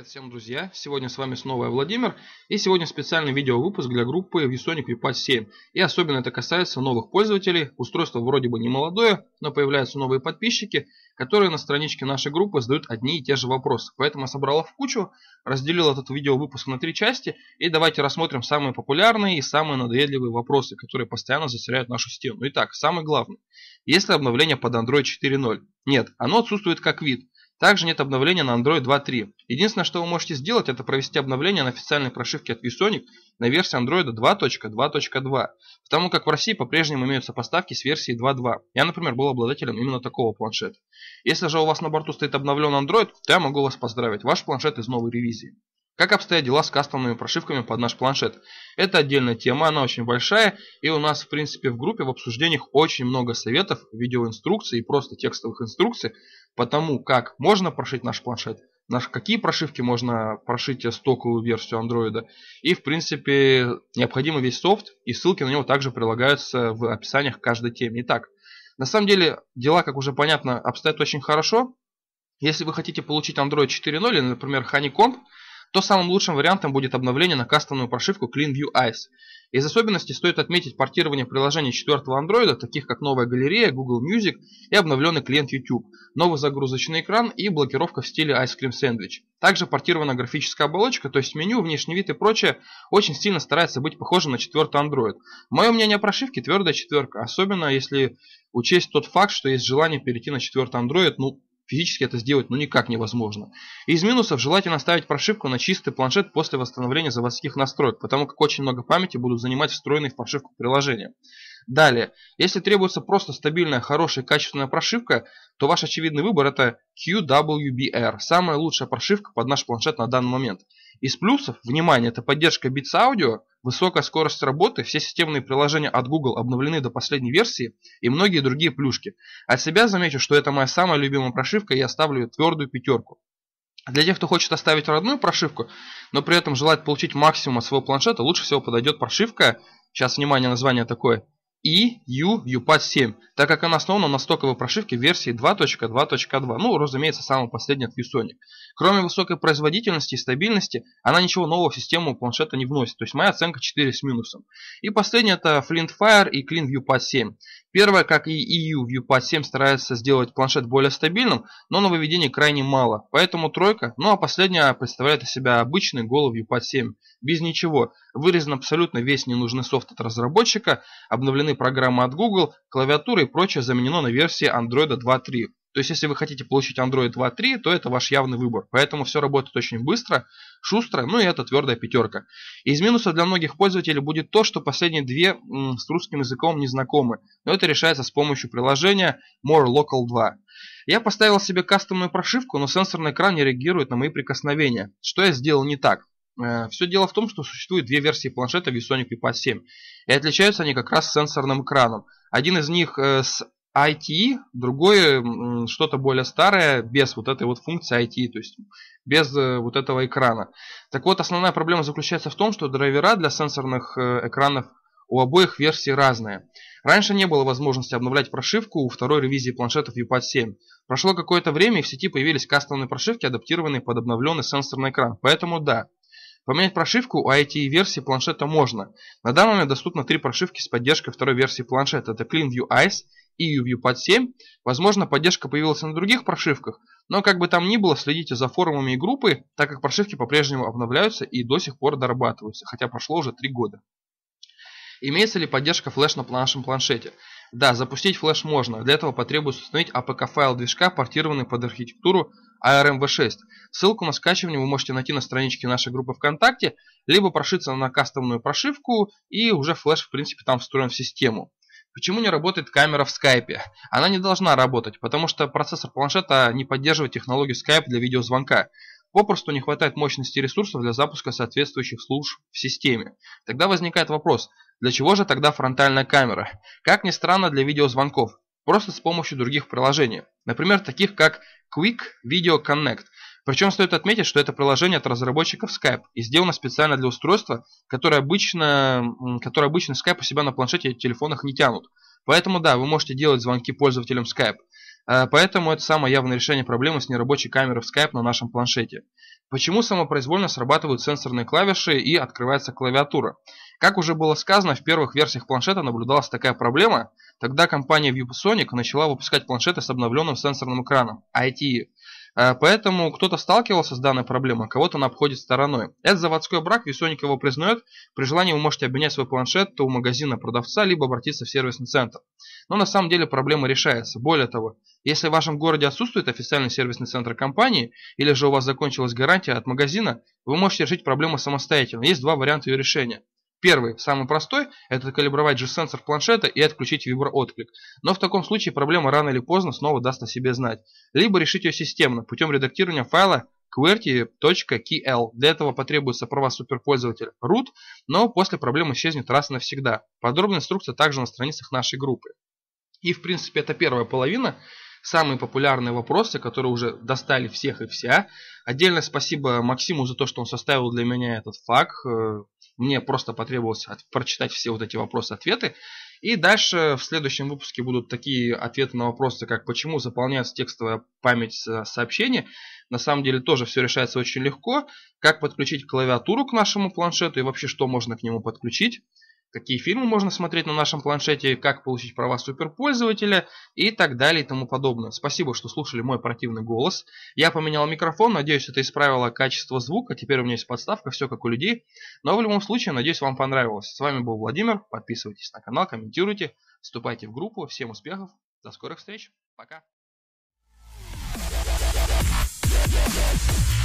Привет всем, друзья! Сегодня с вами снова я, Владимир, и сегодня специальный видеовыпуск для группы ViewSonic ViewPad 7. И особенно это касается новых пользователей. Устройство вроде бы не молодое, но появляются новые подписчики, которые на страничке нашей группы задают одни и те же вопросы. Поэтому я собрал их в кучу, разделил этот видеовыпуск на 3 части, и давайте рассмотрим самые популярные и самые надоедливые вопросы, которые постоянно засоряют нашу стену. Итак, самый главный. Есть ли обновление под Android 4.0? Нет, оно отсутствует как вид. Также нет обновления на Android 2.3. Единственное, что вы можете сделать, это провести обновление на официальной прошивке от ViewSonic на версии Android 2.2.2, потому как в России по-прежнему имеются поставки с версии 2.2. Я, например, был обладателем именно такого планшета. Если же у вас на борту стоит обновленный Android, то я могу вас поздравить, ваш планшет из новой ревизии. Как обстоят дела с кастомными прошивками под наш планшет? Это отдельная тема, она очень большая, и у нас в принципе в группе в обсуждениях очень много советов, видеоинструкций и просто текстовых инструкций по тому, как можно прошить наш планшет, какие прошивки можно прошить стоковую версию Android, и в принципе необходимый весь софт, и ссылки на него также прилагаются в описаниях к каждой теме. Итак, на самом деле дела, как уже понятно, обстоят очень хорошо. Если вы хотите получить Android 4.0 или, например, Honeycomb, то самым лучшим вариантом будет обновление на кастомную прошивку CleanView Ice. Из особенностей стоит отметить портирование приложений 4-го Android, таких как новая галерея, Google Music и обновленный клиент YouTube, новый загрузочный экран и блокировка в стиле Ice Cream Sandwich. Также портирована графическая оболочка, то есть меню, внешний вид и прочее очень сильно старается быть похожим на 4-й Android. Мое мнение о прошивке твердая четверка, особенно если учесть тот факт, что есть желание перейти на 4-й Android, физически это сделать никак невозможно. Из минусов желательно ставить прошивку на чистый планшет после восстановления заводских настроек, потому как очень много памяти будут занимать встроенные в прошивку приложения. Далее, если требуется просто стабильная, хорошая и качественная прошивка, то ваш очевидный выбор это QWBR, самая лучшая прошивка под наш планшет на данный момент. Из плюсов, внимание, это поддержка Beats Audio, высокая скорость работы, все системные приложения от Google обновлены до последней версии и многие другие плюшки. От себя замечу, что это моя самая любимая прошивка, и я ставлю твердую 5. Для тех, кто хочет оставить родную прошивку, но при этом желает получить максимум от своего планшета, лучше всего подойдет прошивка, сейчас внимание, название такое, ViewPad 7, так как она основана на стоковой прошивке версии 2.2.2, разумеется, самый последний от ViewSonic. Кроме высокой производительности и стабильности, она ничего нового в систему планшета не вносит, то есть моя оценка 4 с минусом. И последнее это FlintFire и CleanViewPad 7. Первое, как и ViewPad 7, старается сделать планшет более стабильным, но нововведений крайне мало, поэтому 3, а последняя представляет из себя обычный голый ViewPad 7, без ничего. Вырезан абсолютно весь ненужный софт от разработчика, обновлены программы от Google, клавиатура и прочее заменено на версии Android 2.3. То есть, если вы хотите получить Android 2.3, то это ваш явный выбор. Поэтому все работает очень быстро, шустро, и это твердая 5. Из минусов для многих пользователей будет то, что последние 2 с русским языком не знакомы. Но это решается с помощью приложения More Local 2. Я поставил себе кастомную прошивку, но сенсорный экран не реагирует на мои прикосновения. Что я сделал не так? Все дело в том, что существует 2 версии планшета ViewSonic ViewPad 7. И отличаются они как раз сенсорным экраном. Один из них с ITE, другой что-то более старое, без вот этой вот функции ITE, то есть без вот этого экрана. Так вот, основная проблема заключается в том, что драйвера для сенсорных экранов у обоих версий разные. Раньше не было возможности обновлять прошивку у второй ревизии планшетов ViewPad 7. Прошло какое-то время, и в сети появились кастомные прошивки, адаптированные под обновленный сенсорный экран. Поэтому да. Поменять прошивку у ITE-версии планшета можно. На данный момент доступно 3 прошивки с поддержкой второй версии планшета. Это CleanView Ice и ViewPad 7. Возможно, поддержка появилась на других прошивках, но как бы там ни было, следите за форумами и группой, так как прошивки по-прежнему обновляются и до сих пор дорабатываются, хотя прошло уже 3 года. Имеется ли поддержка флеш на нашем планшете? Да, запустить флеш можно. Для этого потребуется установить APK-файл движка, портированный под архитектуру ARM v6. Ссылку на скачивание вы можете найти на страничке нашей группы ВКонтакте, либо прошиться на кастомную прошивку, и уже флеш в принципе там встроен в систему. Почему не работает камера в скайпе? Она не должна работать, потому что процессор планшета не поддерживает технологию Skype для видеозвонка. Попросту не хватает мощности и ресурсов для запуска соответствующих служб в системе. Тогда возникает вопрос, для чего же тогда фронтальная камера? Как ни странно, для видеозвонков. Просто с помощью других приложений. Например, таких как Quick Video Connect. Причем стоит отметить, что это приложение от разработчиков Skype и сделано специально для устройства, которое обычно Skype у себя на планшете и телефонах не тянут. Поэтому да, вы можете делать звонки пользователям Skype. Поэтому это самое явное решение проблемы с нерабочей камерой в Skype на нашем планшете. Почему самопроизвольно срабатывают сенсорные клавиши и открывается клавиатура? Как уже было сказано, в первых версиях планшета наблюдалась такая проблема. Тогда компания ViewSonic начала выпускать планшеты с обновленным сенсорным экраном ITE. Поэтому кто-то сталкивался с данной проблемой, кого-то она обходит стороной. Это заводской брак, ViewSonic его признает. При желании вы можете обменять свой планшет то у магазина продавца, либо обратиться в сервисный центр. Но на самом деле проблема решается. Более того, если в вашем городе отсутствует официальный сервисный центр компании, или же у вас закончилась гарантия от магазина, вы можете решить проблему самостоятельно. Есть два варианта ее решения. Первый, самый простой, это калибровать G-сенсор планшета и отключить виброотклик. Но в таком случае проблема рано или поздно снова даст о себе знать. Либо решить ее системно, путем редактирования файла qwerty.kl. Для этого потребуется права суперпользователя root, но после проблема исчезнет раз и навсегда. Подробная инструкция также на страницах нашей группы. И в принципе это первая половина. Самые популярные вопросы, которые уже достали всех и вся. Отдельное спасибо Максиму за то, что он составил для меня этот факт. Мне просто потребовалось прочитать все вот эти вопросы-ответы. И дальше в следующем выпуске будут такие ответы на вопросы, как почему заполняется текстовая память сообщений. На самом деле тоже все решается очень легко. Как подключить клавиатуру к нашему планшету и вообще что можно к нему подключить. Какие фильмы можно смотреть на нашем планшете, как получить права суперпользователя и так далее и тому подобное. Спасибо, что слушали мой противный голос. Я поменял микрофон, надеюсь, это исправило качество звука. Теперь у меня есть подставка, все как у людей. Но в любом случае, надеюсь, вам понравилось. С вами был Владимир. Подписывайтесь на канал, комментируйте, вступайте в группу. Всем успехов, до скорых встреч, пока.